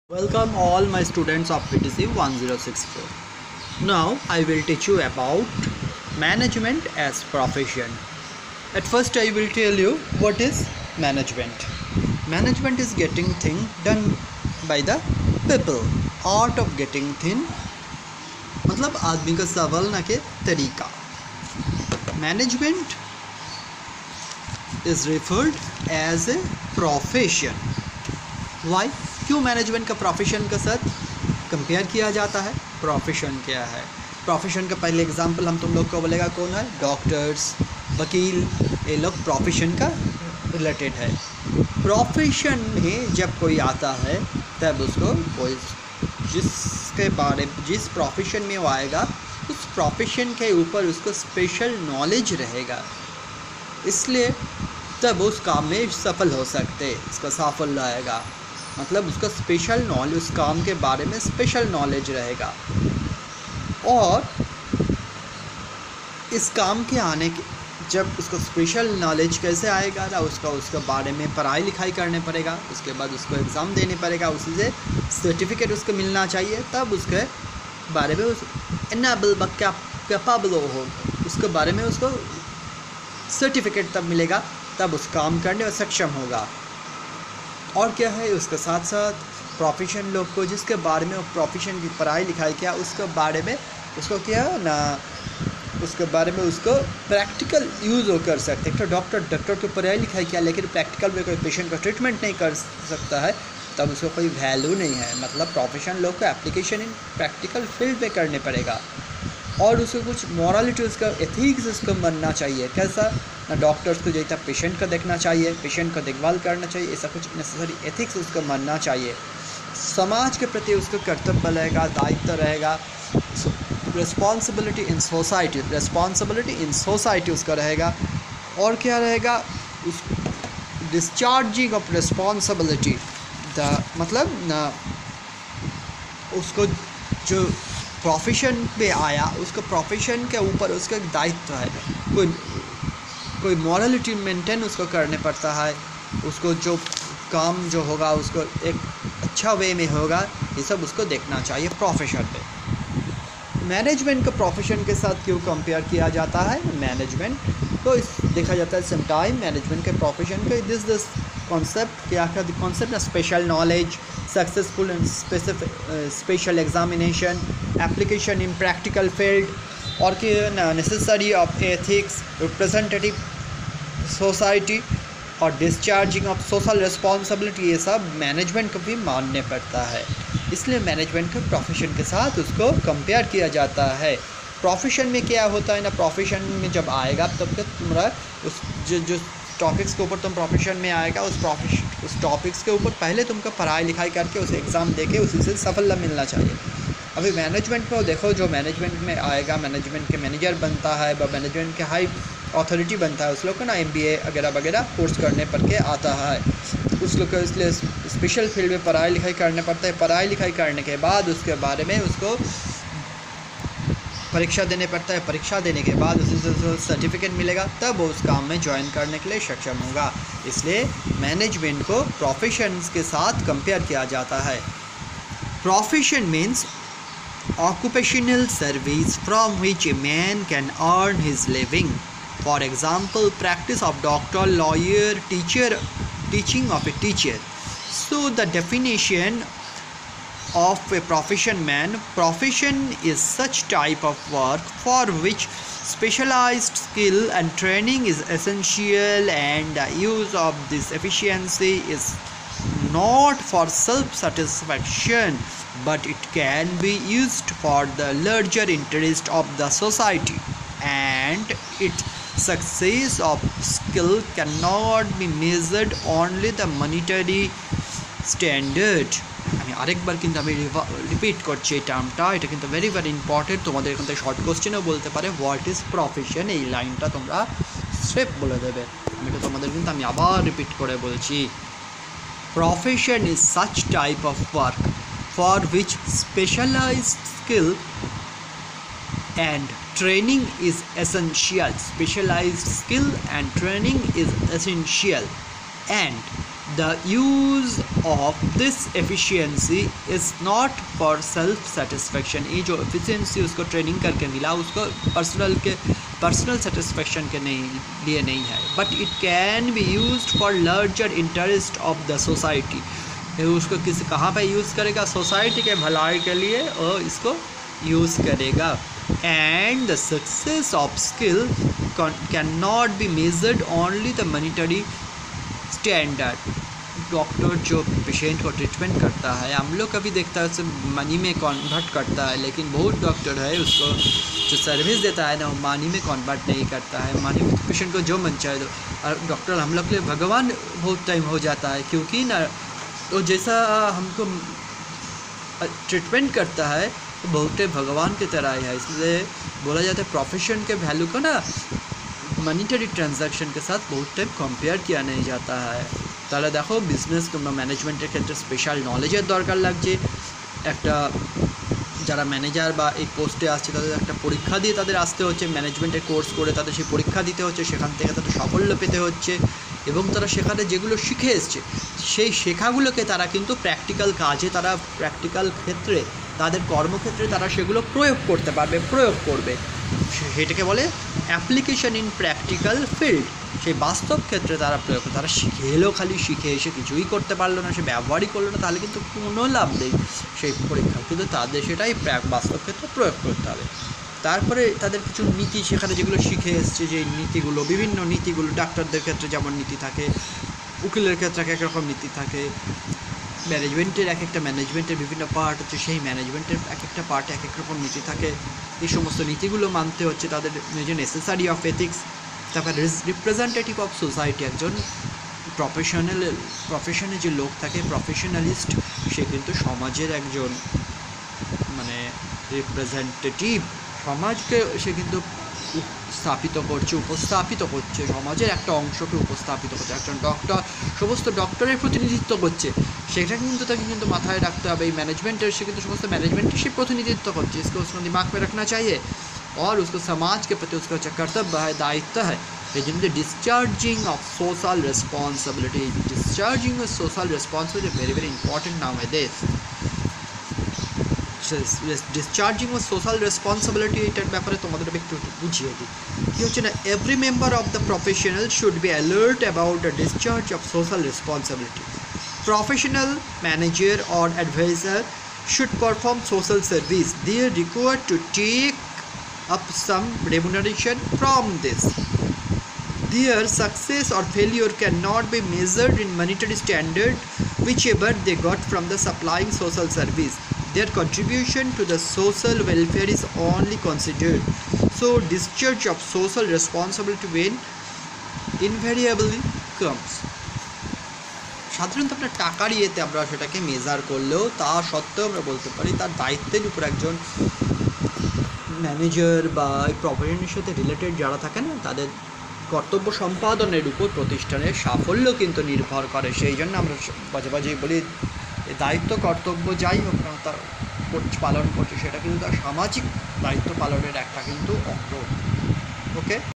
Welcome all my students of PTC 1064. Now I will teach you about management as profession. At first I will tell you what is management. Management is getting thing done by the people. Art of getting thing मतलब आदमी का संभालने के तरीका. Management is referred as a profession. Why? क्यों management का profession के साथ कंपेयर किया जाता है? प्रोफेशन क्या है? प्रोफेशन का पहले एग्जांपल हम तुम लोग को बोलेगा कौन है? डॉक्टर्स, वकील, ये लोग प्रोफेशन का रिलेटेड है. प्रोफेशन में जब कोई आता है तब उसको कोई जिस प्रोफेशन में वो आएगा उस प्रोफेशन के ऊपर उसको स्पेशल नॉलेज रहेगा, इसलिए तब उस काम में सफल हो सकते, इसका सफल रहेगा. मतलब उसका स्पेशल नॉलेज, उस काम के बारे में स्पेशल नॉलेज रहेगा. और इस काम के आने के जब उसको स्पेशल नॉलेज कैसे आएगा ना, उसका बारे में पढ़ाई लिखाई करने पड़ेगा, उसके बाद उसको एग्ज़ाम देने पड़ेगा, उसी से सर्टिफिकेट उसको मिलना चाहिए, तब उसके बारे में उस इनेबल कैपेबल हो, उसके बारे में उसको सर्टिफिकेट तब मिलेगा, तब उस काम करने में सक्षम होगा. और क्या है, उसके साथ साथ प्रोफेशन लोग को जिसके बारे में वो प्रोफेशन की पढ़ाई लिखाई किया उसके बारे में उसको क्या ना, उसके बारे में उसको प्रैक्टिकल यूज़ हो कर सकते. तो डॉक्टर की पढ़ाई लिखाई किया लेकिन प्रैक्टिकल में कोई पेशेंट का ट्रीटमेंट नहीं कर सकता है, तब उसको कोई वैल्यू नहीं है. मतलब प्रोफेशन लोग को एप्लीकेशन इन प्रैक्टिकल फील्ड में करने पड़ेगा और उसको कुछ मॉरलिटी, उसका एथिक्स उसको बनना चाहिए. कैसा ना, डॉक्टर्स को जैसा पेशेंट को देखना चाहिए, पेशेंट को देखभाल करना चाहिए, ऐसा कुछ नेसेसरी एथिक्स उसको मानना चाहिए. समाज के प्रति उसका कर्तव्य रहेगा, दायित्व रहेगा, रिस्पॉन्सिबिलिटी इन सोसाइटी उसका रहेगा. और क्या रहेगा, उस डिस्चार्जिंग ऑफ रिस्पॉन्सिबिलिटी मतलब ना, उसको जो प्रोफेशन पे आया उसको प्रोफेशन के ऊपर उसका एक दायित्व है, कोई मॉरलिटी मेंटेन उसको करने पड़ता है, उसको जो काम जो होगा उसको एक अच्छा वे में होगा, ये सब उसको देखना चाहिए प्रोफेशन पे. मैनेजमेंट को प्रोफेशन के साथ क्यों कंपेयर किया जाता है? मैनेजमेंट तो इस देखा जाता है सम टाइम मैनेजमेंट के प्रोफेशन के दिस कॉन्सेप्ट क्या क्या कॉन्सेप्ट है? Special knowledge, successful and special examination, application in practical field, और कि necessary of ethics, representative society और डिस्चार्जिंग ऑफ सोशल रिस्पॉन्सिबिलिटी, ये सब मैनेजमेंट को भी मानने पड़ता है. इसलिए मैनेजमेंट के प्रोफेशन के साथ उसको कंपेयर किया जाता है. प्रोफेशन में क्या होता है ना, प्रोफेशन में जब आएगा तब तक तुम्हारा उस जो टॉपिक्स के ऊपर तुम प्रोफेशन में आएगा, उस टॉपिक्स के ऊपर पहले तुमको पढ़ाई लिखाई करके उसे एग्ज़ाम देके उसी से सफलता मिलना चाहिए. अभी मैनेजमेंट में देखो, जो मैनेजमेंट में आएगा, मैनेजमेंट के मैनेजर बनता है, मैनेजमेंट के हाई अथॉरिटी बनता है, उस लोग को ना MBA वगैरह वगैरह कोर्स करने पड़ के आता है. उस लोग को इसलिए स्पेशल फील्ड में पढ़ाई लिखाई करने पड़ता है. पढ़ाई लिखाई करने के बाद उसके बारे में उसको परीक्षा देने पड़ता है. परीक्षा देने के बाद उसे सर्टिफिकेट मिलेगा, तब वो उस काम में ज्वाइन करने के लिए सक्षम होगा. इसलिए मैनेजमेंट को प्रोफेशंस के साथ कंपेयर किया जाता है. Profession means occupational service from which a man can earn his living. For example, practice of doctor, lawyer, teaching of a teacher. So the definition of a profession is such type of work for which specialized skill and training is essential, and the use of this efficiency is not for self-satisfaction, but it can be used for the larger interest of the society, and its success of skill cannot be measured only the monetary standard. আমি আরেকবার কিন্তু আমি repeat করছি এই টার্মটা, এটা কিন্তু very very important. তোমাদের এখান থেকে শর্ট কোশ্চেনও বলতে পারে হোয়াট ইজ প্রফেশন, এই লাইনটা তোমরা স্ট্রেপ বলে দেবে. আমি এটা তোমাদের কিন্তু আমি আবার রিপিট করে বলছি. Profession is such type of work for which specialized skill and training is essential. Specialized skill and training is essential, and The use of this efficiency is not for self satisfaction. ये जो efficiency उसको training करके मिला उसको personal satisfaction के लिए नहीं है, but it can be used for larger interest of the society. उसको कहाँ पे यूज़ करेगा? सोसाइटी के भलाई के लिए और इसको यूज़ करेगा. And the success of skill can not be measured only the monetary standard. Doctor जो पेशेंट को ट्रीटमेंट करता है, हम लोग कभी देखता है उसे मनी में कन्वर्ट करता है, लेकिन बहुत डॉक्टर है उसको जो सर्विस देता है ना वो मनी में कन्वर्ट नहीं करता है. मनी में पेशेंट को जो मन चाहे दो. और डॉक्टर हम लोग के लिए भगवान बहुत टाइम हो जाता है, क्योंकि ना तो जैसा हमको ट्रीटमेंट करता है तो बहुत भगवान की तरह ही है. इसलिए बोला जाता है प्रोफेशन के वैल्यू को ना मॉनिटरी ट्रांजैक्शन के साथ बहुत टाइम कम्पेयर किया नहीं जाता है. তাহলে দেখো বিজনেস কিংবা ম্যানেজমেন্টের ক্ষেত্রে স্পেশাল নলেজের দরকার লাগছে. একটা যারা ম্যানেজার বা এই পোস্টে আসছে তাদের একটা পরীক্ষা দিয়ে তাদের আসতে হচ্ছে, ম্যানেজমেন্টের কোর্স করে তাদের সেই পরীক্ষা দিতে হচ্ছে, সেখান থেকে তাদের সাফল্য পেতে হচ্ছে এবং তারা সেখানে যেগুলো শিখে এসছে সেই শেখাগুলোকে তারা কিন্তু প্র্যাকটিক্যাল কাজে, তারা প্র্যাকটিক্যাল ক্ষেত্রে তাদের কর্মক্ষেত্রে তারা সেগুলো প্রয়োগ করতে পারবে, প্রয়োগ করবে. সেটাকে বলে অ্যাপ্লিকেশন ইন প্র্যাকটিক্যাল ফিল্ড. সেই বাস্তব ক্ষেত্রে তারা প্রয়োগ করে. তারা শিখে এলেও খালি শিখে এসে কিছুই করতে পারলো না, সে ব্যবহারই করলো না, তাহলে কিন্তু কোনো লাভ নেই সেই পরীক্ষা. কিন্তু তাদের সেটাই বাস্তব ক্ষেত্রে প্রয়োগ করতে হবে. তারপরে তাদের কিছু নীতি সেখানে যেগুলো শিখে এসছে, যে নীতিগুলো বিভিন্ন নীতিগুলো ডাক্তারদের ক্ষেত্রে যেমন নীতি থাকে, উকিলের ক্ষেত্রে এক রকম নীতি থাকে, ম্যানেজমেন্টের এক একটা ম্যানেজমেন্টের বিভিন্ন পার্ট হচ্ছে, সেই ম্যানেজমেন্টের এক একটা পার্টে এক এক রকম নীতি থাকে. এই সমস্ত নীতিগুলো মানতে হচ্ছে তাদের যে নেসেসারি অফ এথিক্স. তারপর রিপ্রেজেন্টেটিভ অফ সোসাইটি, একজন প্রফেশনে যে লোক থাকে প্রফেশনালিস্ট, সে কিন্তু সমাজের একজন মানে রিপ্রেজেন্টেটিভ. সমাজকে সে কিন্তু উপস্থাপিত করছে, সমাজের একটা অংশকে উপস্থাপিত করছে. একজন ডক্টর সমস্ত ডক্টরের প্রতিনিধিত্ব করছে, সেটা কিন্তু তাকে কিন্তু মাথায় রাখতে হবে. এই ম্যানেজমেন্টের সে কিন্তু সমস্ত ম্যানেজমেন্টের সে প্রতিনিধিত্ব করছে, इसको उसको दिमाग में रखना चाहिए और उसको समाज के प्रति उसका कर्तव्य है, दायित्व है. Discharging of social responsibility. Discharging of social responsibility very very important now है दिस. ডিসচার্জিং ও সোশ্যাল রেসপন্সিবিলিটি এটার ব্যাপারে তোমাদের একটু বুঝিয়ে দিই. কী হচ্ছে না, every member of the professional should be alert about the discharge of social responsibility. Professional manager or advisor should perform social service. They are required to take up some remuneration from this. Their success or failure cannot be measured in monetary standard whichever they got from the supplying social service. Their contribution to the social welfare is only considered. So discharge of social responsibility when invariably comes. সাধারণত আমরা টাকার ইয়েতে আমরা সেটাকে measure করলেও তা সত্ত্বেও আমরা বলতে পারি তার দায়িত্বের উপর একজন ম্যানেজার বা প্রফেশনের সাথে রিলেটেড যারা থাকে না তাদের কর্তব্য সম্পাদনের উপর প্রতিষ্ঠানের সাফল্য কিন্তু নির্ভর করে. সেই জন্য আমরা মাঝে মাঝেই বলি দায়িত্ব কর্তব্য যাই হোক না তার পালন করছে, সেটা কিন্তু তার সামাজিক দায়িত্ব পালনের একটা কিন্তু অঙ্গ. ওকে.